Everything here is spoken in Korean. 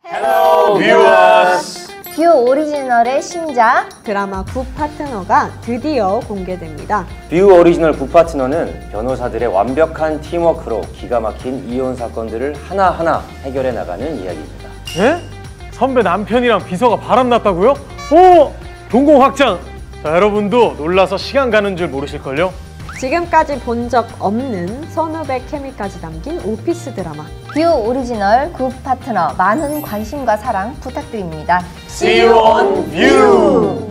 Hello viewers! 뷰 오리지널의 신작 드라마 굿 파트너가 드디어 공개됩니다. 뷰 오리지널 굿파트너는 변호사들의 완벽한 팀워크로 기가 막힌 이혼 사건들을 하나하나 해결해 나가는 이야기입니다. 예? 선배 남편이랑 비서가 바람났다고요? 오! 동공 확장! 자, 여러분도 놀라서 시간 가는 줄 모르실걸요? 지금까지 본 적 없는 선후배 케미까지 담긴 오피스 드라마. 뷰 오리지널 굿 파트너 많은 관심과 사랑 부탁드립니다. See you on View!